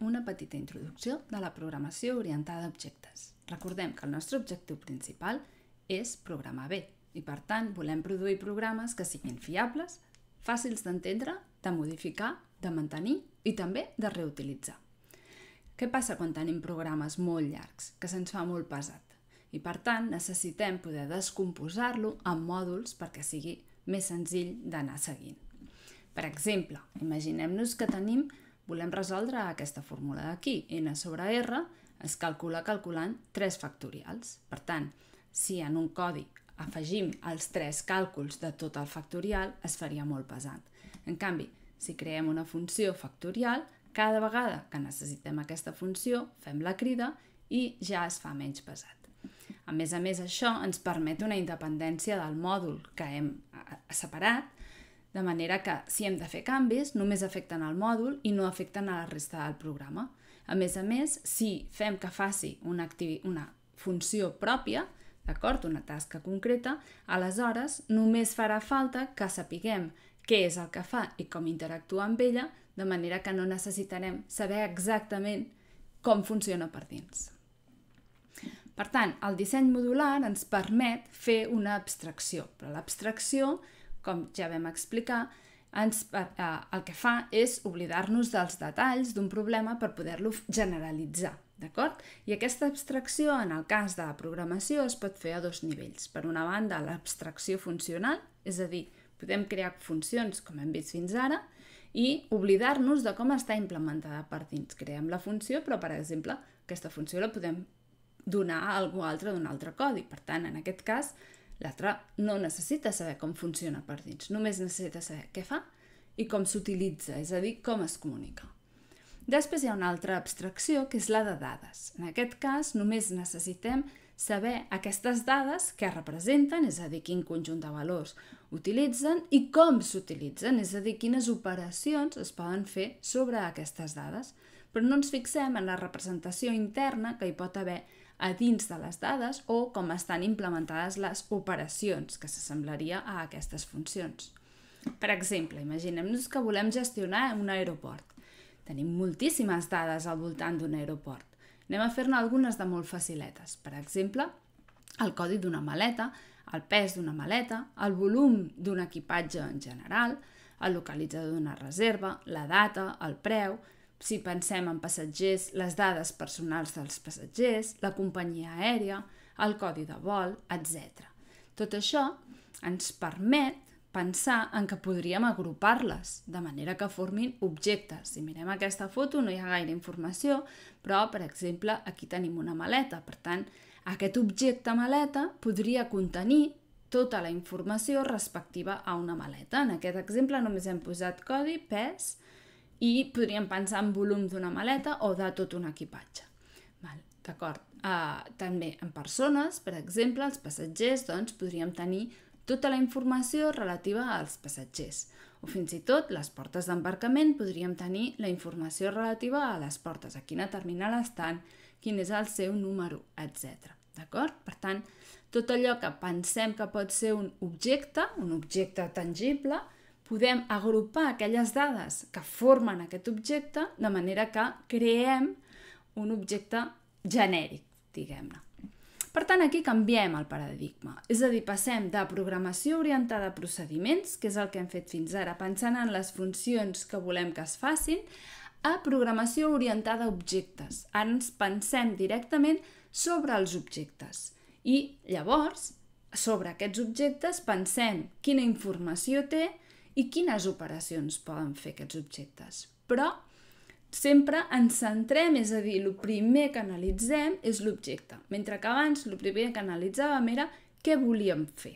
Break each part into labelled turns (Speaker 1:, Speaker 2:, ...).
Speaker 1: una petita introducció de la programació orientada a objectes. Recordem que el nostre objectiu principal és programar bé i, per tant, volem produir programes que siguin fiables, fàcils d'entendre, de modificar, de mantenir i també de reutilitzar. Què passa quan tenim programes molt llargs, que se'ns fa molt pesat? I, per tant, necessitem poder descomposar-lo en mòduls perquè sigui més senzill d'anar seguint. Per exemple, imaginem-nos que volem resoldre aquesta fórmula d'aquí. N sobre R es calcula calculant 3 factorials. Per tant, si en un codi afegim els 3 càlculs de tot el factorial, es faria molt pesat. En canvi, si creem una funció factorial, cada vegada que necessitem aquesta funció, fem la crida i ja es fa menys pesat. A més, això ens permet una independència del mòdul que hem separat, de manera que si hem de fer canvis, només afecten el mòdul i no afecten a la resta del programa. A més, si fem que faci una funció pròpia, d'acord, una tasca concreta, aleshores només farà falta que sapiguem què és el que fa i com interactua amb ella, de manera que no necessitarem saber exactament com funciona per dins. Per tant, el disseny modular ens permet fer una abstracció, però l'abstracció, com ja vam explicar, el que fa és oblidar-nos dels detalls d'un problema per poder-lo generalitzar, d'acord? I aquesta abstracció, en el cas de la programació, es pot fer a 2 nivells. Per una banda, l'abstracció funcional, és a dir, podem crear funcions, com hem vist fins ara, i oblidar-nos de com està implementada per dins. Creem la funció, però, per exemple, aquesta funció la podem donar a algú altre d'un altre codi. Per tant, en aquest cas, l'altre no necessita saber com funciona per dins, només necessita saber què fa i com s'utilitza, és a dir, com es comunica. Després hi ha una altra abstracció, que és la de dades. En aquest cas, només necessitem saber aquestes dades que representen, és a dir, quin conjunt de valors utilitzen i com s'utilitzen, és a dir, quines operacions es poden fer sobre aquestes dades. Però no ens fixem en la representació interna que hi pot haver a dins de les dades o com estan implementades les operacions, que s'assemblaria a aquestes funcions. Per exemple, imaginem-nos que volem gestionar un aeroport. Tenim moltíssimes dades al voltant d'un aeroport. Anem a fer-ne algunes de molt faciletes. Per exemple, el codi d'una maleta, el pes d'una maleta, el volum d'un equipatge en general, el localitzador d'una reserva, la data, el preu. Si pensem en passatgers, les dades personals dels passatgers, la companyia aèria, el codi de vol, etc. Tot això ens permet pensar en que podríem agrupar-les, de manera que formin objectes. Si mirem aquesta foto no hi ha gaire informació, però, per exemple, aquí tenim una maleta. Per tant, aquest objecte maleta podria contenir tota la informació respectiva a una maleta. En aquest exemple només hem posat codi, pes, i podríem pensar en volum d'una maleta o de tot un equipatge. D'acord. També en persones, per exemple, els passatgers, doncs podríem tenir tota la informació relativa als passatgers. O fins i tot les portes d'embarcament podríem tenir la informació relativa a les portes, a quina terminal estan, quin és el seu número, etc. D'acord? Per tant, tot allò que pensem que pot ser un objecte tangible, podem agrupar aquelles dades que formen aquest objecte de manera que creem un objecte genèric, diguem-ne. Per tant, aquí canviem el paradigma. És a dir, passem de programació orientada a procediments, que és el que hem fet fins ara, pensant en les funcions que volem que es facin, a programació orientada a objectes. Ara ens pensem directament sobre els objectes. I llavors, sobre aquests objectes, pensem quina informació té i quines operacions poden fer aquests objectes. Però sempre ens centrem, és a dir, el primer que analitzem és l'objecte, mentre que abans el primer que analitzàvem era què volíem fer.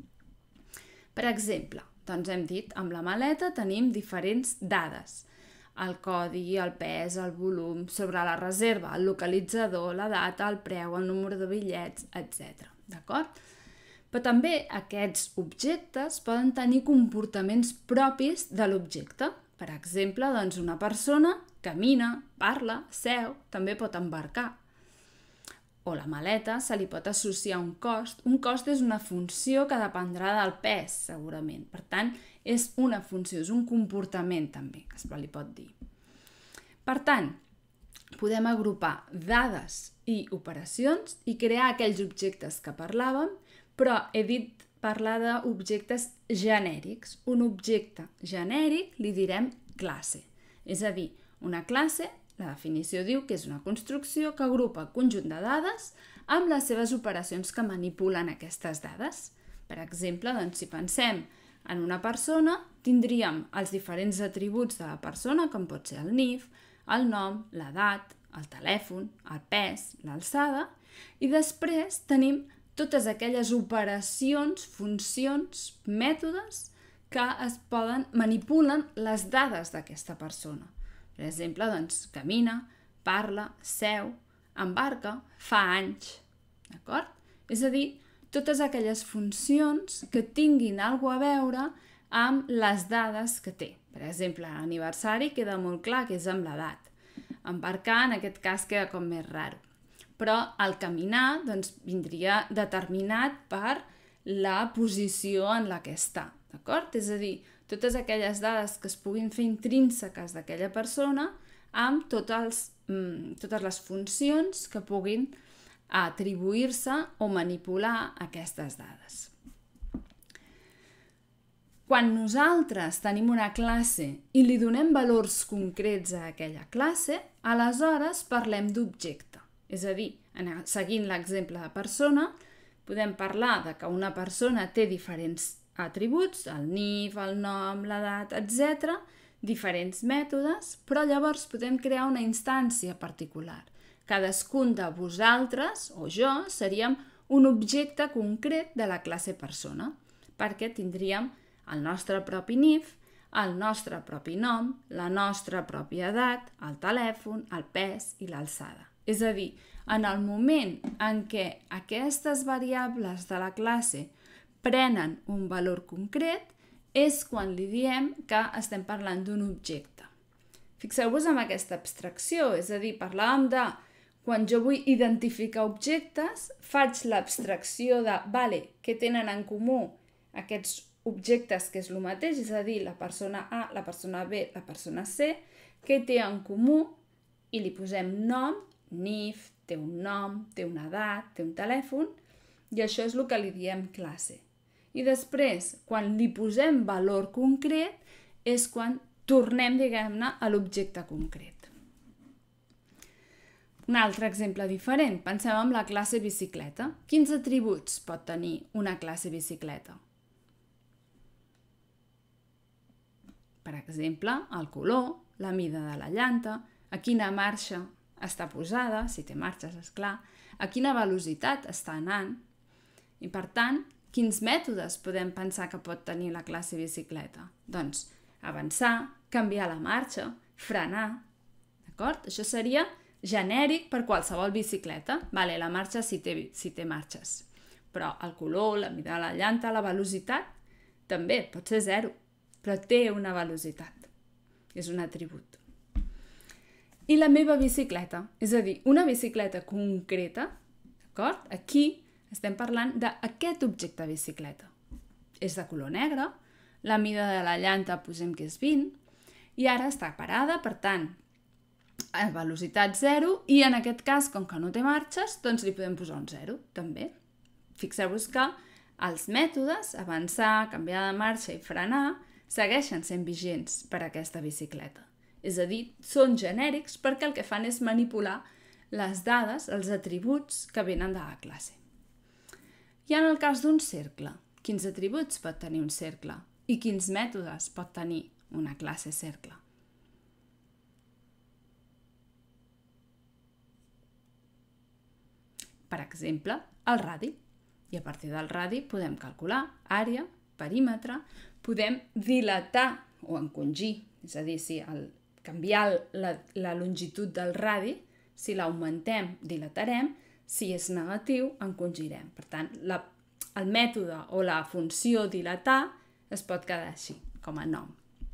Speaker 1: Per exemple, doncs hem dit, amb la maleta tenim diferents dades. El codi, el pes, el volum, sobre la reserva, el localitzador, la data, el preu, el número de bitllets, etc. D'acord? Però també aquests objectes poden tenir comportaments propis de l'objecte. Per exemple, doncs una persona camina, parla, seu, també pot embarcar. O la maleta se li pot associar un cost. Un cost és una funció que dependrà del pes, segurament. Per tant, és una funció, és un comportament també, que se li pot dir. Per tant, podem agrupar dades i operacions i crear aquells objectes que parlàvem, però he dit parlar d'objectes genèrics. Un objecte genèric li direm classe. És a dir, una classe, la definició diu que és una construcció que agrupa el conjunt de dades amb les seves operacions que manipulen aquestes dades. Per exemple, doncs, si pensem en una persona, tindríem els diferents atributs de la persona, com pot ser el NIF, el nom, l'edat, el telèfon, el pes, l'alçada, i després tenim totes aquelles operacions, funcions, mètodes que manipulen les dades d'aquesta persona. Per exemple, doncs, camina, parla, seu, embarca, fa anys. D'acord? És a dir, totes aquelles funcions que tinguin alguna a veure amb les dades que té. Per exemple, l'aniversari queda molt clar que és amb l'edat. Embarcar, en aquest cas, queda com més raro. Però el caminar doncs, vindria determinat per la posició en la que està. D'acord? És a dir, totes aquelles dades que es puguin fer intrínseques d'aquella persona amb totes les funcions que puguin atribuir-se o manipular aquestes dades. Quan nosaltres tenim una classe i li donem valors concrets a aquella classe, aleshores parlem d'objecte. És a dir, seguint l'exemple de persona, podem parlar de que una persona té diferents atributs, el NIF, el nom, l'edat, etc., diferents mètodes, però llavors podem crear una instància particular. Cadascun de vosaltres, o jo, seríem un objecte concret de la classe persona, perquè tindríem el nostre propi NIF, el nostre propi nom, la nostra pròpia edat, el telèfon, el pes i l'alçada. És a dir, en el moment en què aquestes variables de la classe prenen un valor concret, és quan li diem que estem parlant d'un objecte. Fixeu-vos en aquesta abstracció, és a dir, parlàvem de quan jo vull identificar objectes, faig l'abstracció de, què tenen en comú aquests objectes, que és el mateix, és a dir, la persona A, la persona B, la persona C, què té en comú i li posem nom, NIF, té un nom, té una edat, té un telèfon, i això és el que li diem classe. I després, quan li posem valor concret, és quan tornem, diguem-ne, a l'objecte concret. Un altre exemple diferent. Pensem en la classe bicicleta. Quins atributs pot tenir una classe bicicleta? Per exemple, el color, la mida de la llanta, a quina marxa està posada, si té marxes, esclar, a quina velocitat està anant. I per tant, quins mètodes podem pensar que pot tenir la classe bicicleta? Doncs avançar, canviar la marxa, frenar. D'acord? Això seria genèric per qualsevol bicicleta. La marxa si té marxes. Però el color, la mida de la llanta, la velocitat, també pot ser 0, però té una velocitat. És un atribut. I la meva bicicleta, és a dir, una bicicleta concreta, d'acord? Aquí estem parlant d'aquest objecte bicicleta. És de color negre, la mida de la llanta posem que és 20, i ara està parada, per tant, a velocitat 0, i en aquest cas, com que no té marxes, doncs li podem posar un 0, també. Fixeu-vos que els mètodes, avançar, canviar de marxa i frenar, segueixen sent vigents per a aquesta bicicleta. És a dir, són genèrics perquè el que fan és manipular les dades, els atributs que venen de la classe. I en el cas d'un cercle, quins atributs pot tenir un cercle? I quins mètodes pot tenir una classe cercle? Per exemple, el radi. I a partir del radi podem calcular àrea, perímetre, podem dilatar o encongir, és a dir, si canviar la longitud del radi, si l'augmentem, dilatarem, si és negatiu, encongirem. Per tant, el mètode o la funció dilatar es pot quedar així, com a nom.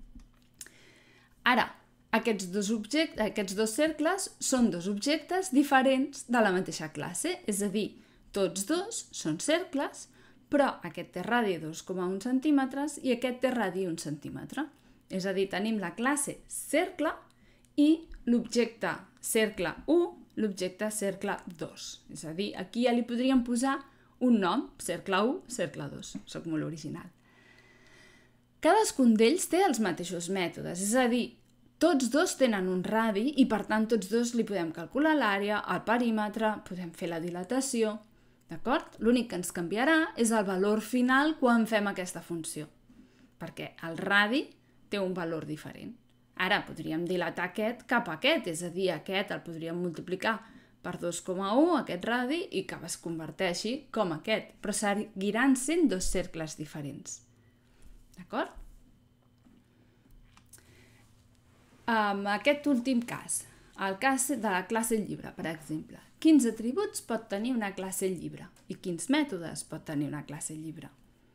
Speaker 1: Ara, aquests dos cercles són dos objectes diferents de la mateixa classe, és a dir, tots dos són cercles, però aquest té radi 2,1 centímetres i aquest té radi 1 centímetre. És a dir, tenim la classe cercle i l'objecte cercle 1, l'objecte cercle 2. És a dir, aquí ja li podríem posar un nom, cercle 1, cercle 2. Soc molt original. Cadascun d'ells té els mateixos mètodes, és a dir, tots dos tenen un radi i per tant tots dos li podem calcular l'àrea, el perímetre, podem fer la dilatació, d'acord? L'únic que ens canviarà és el valor final quan fem aquesta funció, perquè el radi té un valor diferent. Ara podríem dilatar aquest cap a aquest, és a dir, aquest el podríem multiplicar per 2,1, aquest radi, i que es converteixi com aquest, però seguiran sent dos cercles diferents. D'acord? Aquest últim cas, el cas de la classe llibre, per exemple. Quins atributs pot tenir una classe llibre? I quins mètodes pot tenir una classe llibre?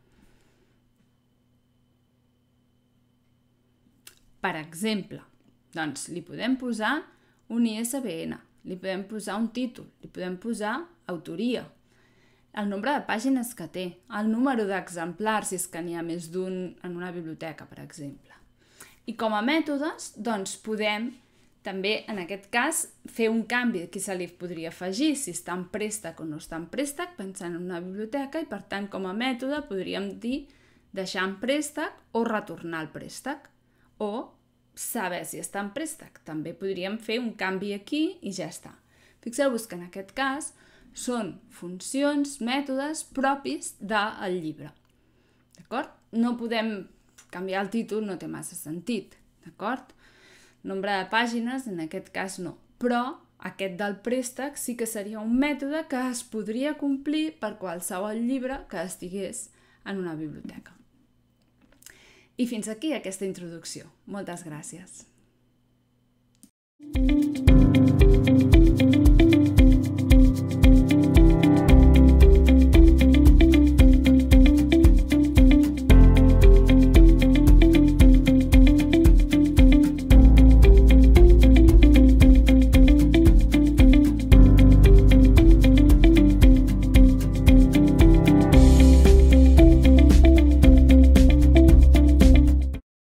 Speaker 1: Per exemple, doncs li podem posar un ISBN, li podem posar un títol, li podem posar autoria, el nombre de pàgines que té, el número d'exemplars, si és que n'hi ha més d'un en una biblioteca, per exemple. I com a mètodes, doncs podem també, en aquest cas, fer un canvi que se li podria afegir si està en préstec o no està en préstec, pensant en una biblioteca, i per tant, com a mètode, podríem dir deixar en préstec o retornar el préstec, o saber si està en préstec. També podríem fer un canvi aquí i ja està. Fixeu-vos que en aquest cas són funcions, mètodes propis del llibre. D'acord? No podem canviar el títol, no té massa sentit. D'acord? Nombre de pàgines, en aquest cas no. Però aquest del préstec sí que seria un mètode que es podria complir per qualsevol llibre que estigués en una biblioteca. I fins aquí aquesta introducció. Moltes gràcies.